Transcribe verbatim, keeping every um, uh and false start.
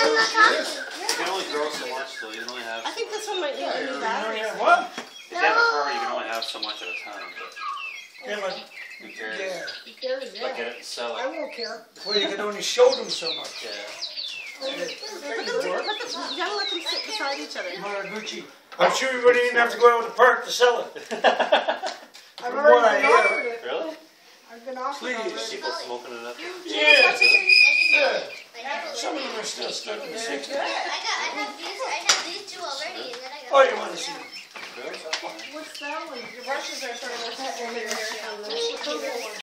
I'm not talking. You can only grow so much, though. You can only have. I think this one might need a new battery. What? If you have a car, you can only have so much at a time. But Yeah, but who cares? yeah. Who cares? Like Yeah. get it and sell I it. won't care. Well, you can only show them so much. Yeah. Put them, put them, you gotta let them sit beside each other. Maraguchi. I'm sure you wouldn't even have to go out to the park to sell it. I've From already what I been hear. offered it. Really? I've been offered it Please. already. People smoking it up. Yeah. Yeah. Some of them are still stuck in the sixties. I got, I have these, I have these two already, and then I got. Oh, you want to see them? Really? What's that one? Your brushes are sort of like that one.